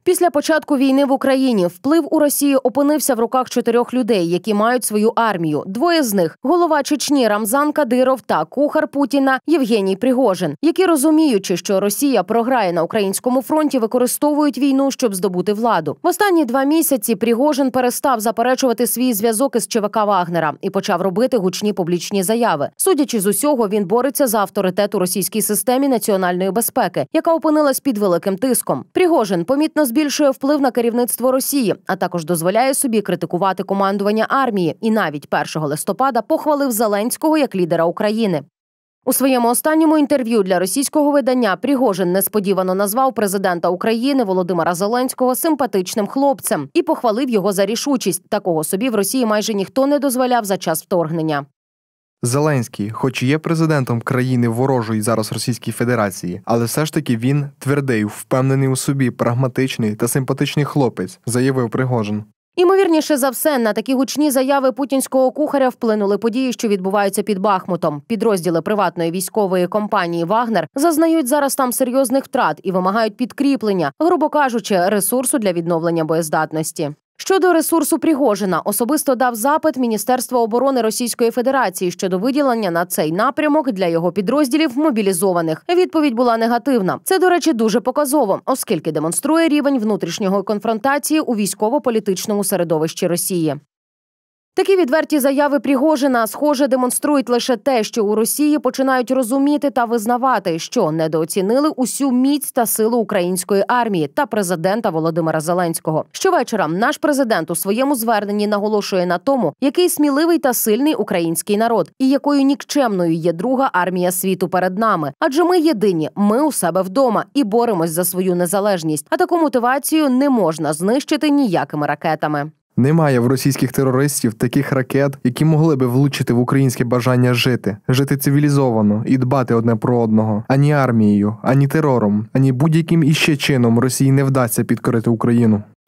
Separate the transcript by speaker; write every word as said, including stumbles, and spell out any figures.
Speaker 1: Після початку війни в Україні вплив у Росії опинився в руках чотирьох людей, які мають свою армію. Двоє з них – голова Чечні Рамзан Кадиров та кухар Путіна Євгеній Пригожин, які, розуміючи, що Росія програє на українському фронті, використовують війну, щоб здобути владу. В останні два місяці Пригожин перестав заперечувати свій зв'язок із ЧВК Вагнера і почав робити гучні публічні заяви. Судячи з усього, він бореться за авторитет у російській системі національної безпеки, яка опинилась під великим тиском. Пригожин помітно збільшує вплив на керівництво Росії, а також дозволяє собі критикувати командування армії і навіть першого листопада похвалив Зеленського як лідера України. У своєму останньому інтерв'ю для російського видання Пригожин несподівано назвав президента України Володимира Зеленського симпатичним хлопцем і похвалив його за рішучість. Такого собі в Росії майже ніхто не дозволяв за час вторгнення.
Speaker 2: Зеленський, хоч і є президентом країни ворожої зараз Російській Федерації, але все ж таки він твердий, впевнений у собі, прагматичний та симпатичний хлопець, заявив Пригожин.
Speaker 1: Імовірніше за все, на такі гучні заяви путінського кухаря вплинули події, що відбуваються під Бахмутом. Підрозділи приватної військової компанії «Вагнер» зазнають зараз там серйозних втрат і вимагають підкріплення, грубо кажучи, ресурсу для відновлення боєздатності. Щодо ресурсу Пригожина, особисто дав запит Міністерства оборони Російської Федерації щодо виділення на цей напрямок для його підрозділів мобілізованих. Відповідь була негативна. Це, до речі, дуже показово, оскільки демонструє рівень внутрішньої конфронтації у військово-політичному середовищі Росії. Такі відверті заяви Пригожина, схоже, демонструють лише те, що у Росії починають розуміти та визнавати, що недооцінили усю міць та силу української армії та президента Володимира Зеленського. Щовечора наш президент у своєму зверненні наголошує на тому, який сміливий та сильний український народ і якою нікчемною є друга армія світу перед нами. Адже ми єдині, ми у себе вдома і боремось за свою незалежність. А таку мотивацію не можна знищити ніякими ракетами.
Speaker 2: Немає в російських терористів таких ракет, які могли би влучити в українське бажання жити. Жити цивілізовано і дбати одне про одного. Ані армією, ані терором, ані будь-яким іще чином Росії не вдасться підкорити Україну.